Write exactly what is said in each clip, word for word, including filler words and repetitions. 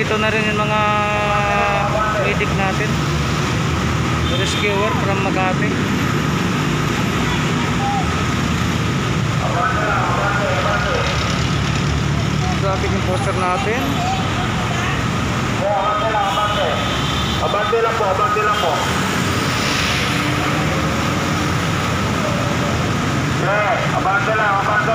nandito na rin yung mga medic natin, rescuer from Makati. Grabe yung poster natin. Abante lang, abante. Abante lang po, abante lang po. Yeah, abante lang, abante.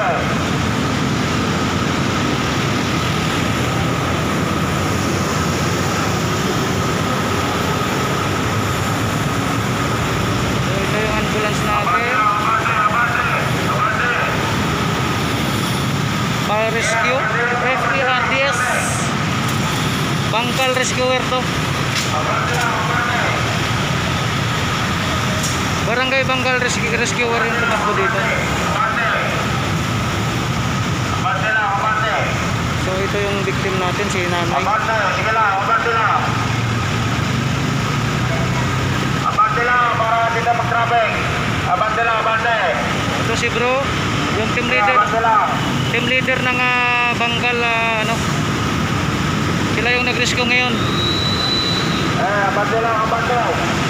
So ito yung ambulance natin. Fire rescue, F P R D S, Bangkal rescuer to. Barangay Bangkal rescue, rescuer yung tumakbo dito. So ito yung victim natin, si nanay. Abante, sige lang, abante lang. Abante lang para hindi mag-traffic. Abante lang, abante. Ito si bro, yung team leader. Abante lang. Team leader ng uh, Bangkal, uh, ano, sila yung nag-rescue ngayon. Eh, abante lang, abante.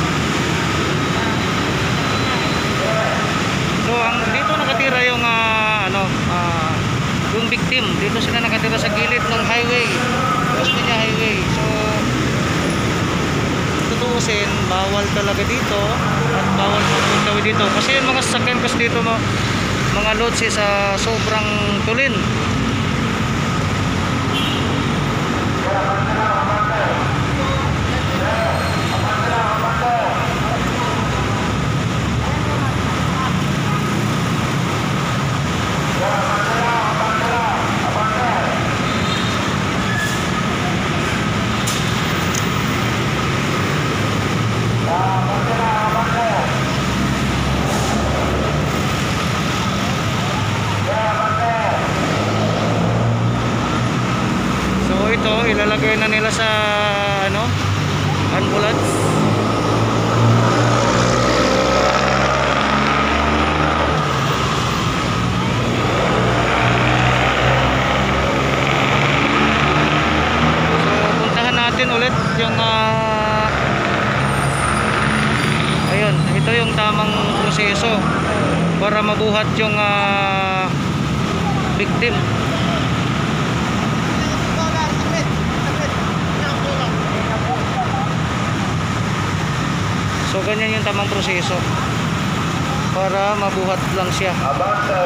So ang dito nakatira yung uh, ano, uh, yung victim. Dito sila nakatira sa gilid ng highway, osmeña highway. So tutuusin, bawal talaga dito at bawal magtawid dito kasi yung mga sasakyan kasi dito mo, mga loads sa sobrang tulin. Ito ilalagay na nila sa ano, ambulance. So puntahan natin ulit yung uh, ayun, ito yung tamang proseso para mabuhat yung uh, victim. So ganyan yung tamang proseso para mabuhat lang siya. Abante.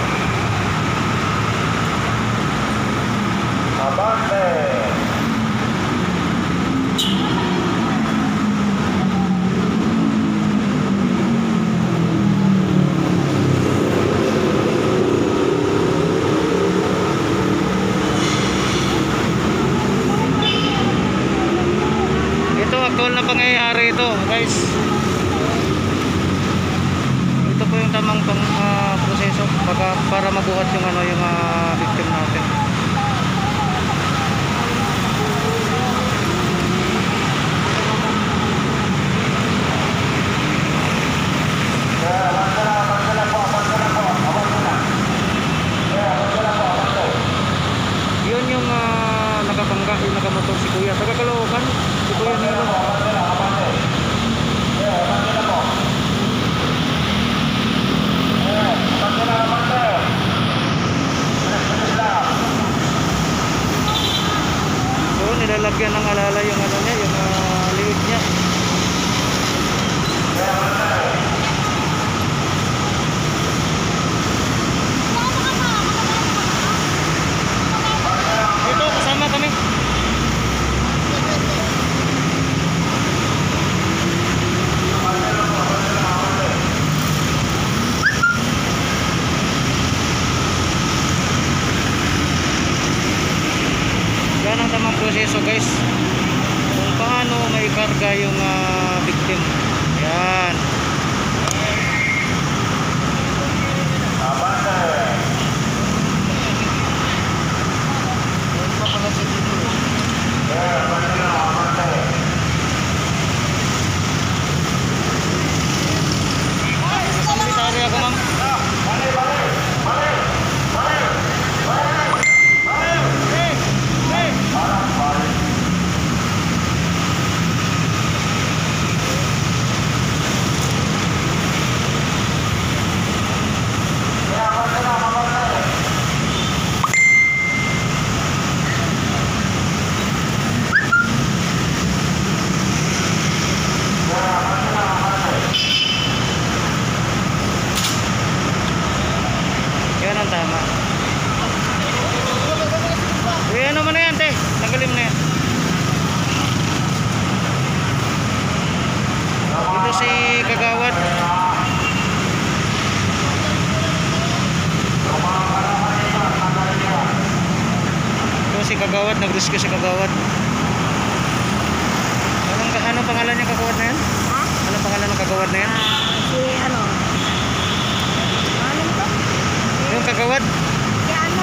Abante. Actual na pangyayari ito, guys. Ito po yung tamang pang, uh, proseso para, para mabuhat yung ano, yung uh, victim natin. Yun yung uh, nakabangga, yung nakamotor si Kuya. Taga Caloocan, si Kuya Nilo. So nilalagyan ng alala yung ano niya, yung uh, liit niya. Ito kasama kami. Yan ang tamang proseso, guys, kung paano maikarga yung uh, victim. Yan. Komisarya ako, ma'am. malalim na yan. Ito si Kagawad. Ito si Kagawad, nag-rescue si Kagawad. Anong, anong pangalan niya Kagawad na yan? Ha? Anong pangalan ng Kagawad na yan? Ah, si ano? Ano ito? Yung Kagawad? Si ano?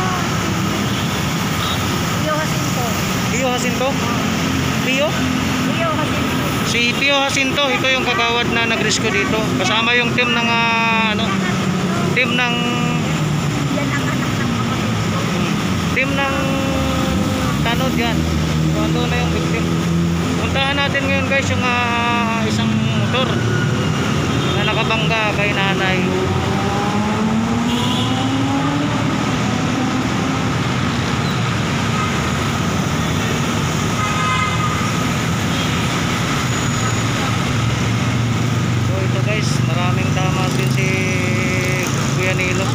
Pio Jacinto. Pio Jacinto? Pio? Pio Jacinto. Si Pio Jacinto, ito yung Kagawad na nag-rescue dito. Kasama yung team ng ah, ano, team ng Yan ang anak ng kapatid ko. team ng tanod yan. So, ando na yung victim. Puntahan natin ngayon guys yung ah, isang motor na nakabangga kay nanay. So ito guys, maraming tama din si Kuya Nilo.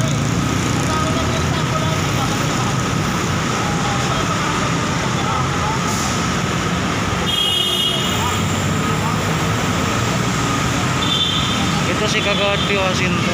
Ito si Kagawad Pio Jacinto.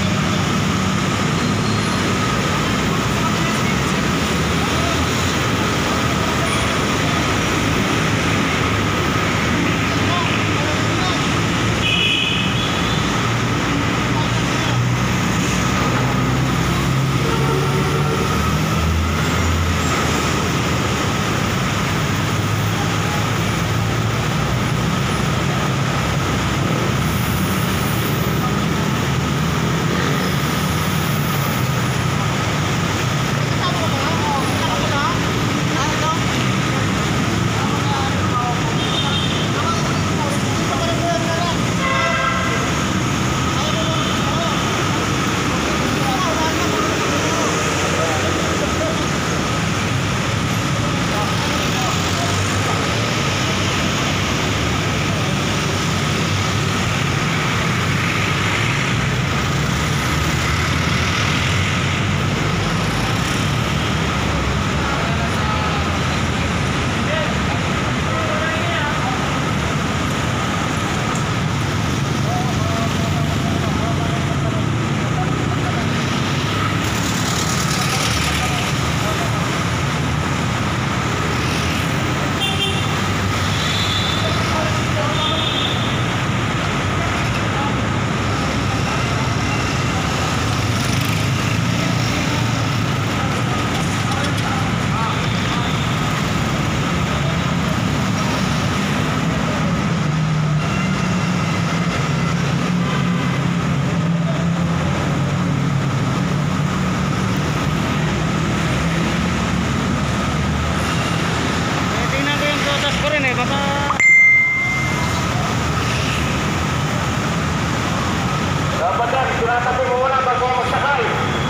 Tinatabi mo muna bago ako magsakay.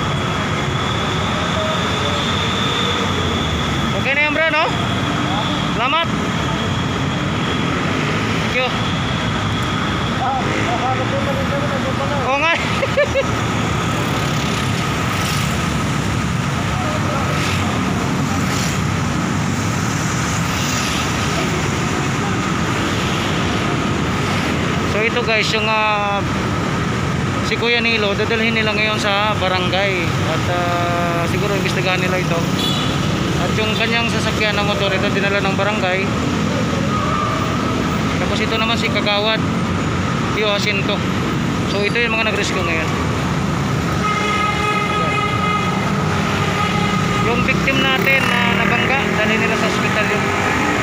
Okay na yan bro, no? Salamat. Thank you. Oo nga. So ito guys, yung uh, si Kuya Nilo, dadalhin nila ngayon sa barangay at uh, siguro imbestigahan nila ito. At yung kanyang sasakyan na motor, ito dinala ng barangay. Tapos ito naman si Kagawad Pio Jacinto. So ito yung mga nag-rescue ngayon. Yung victim natin na nabangga, dalhin nila sa hospital yun.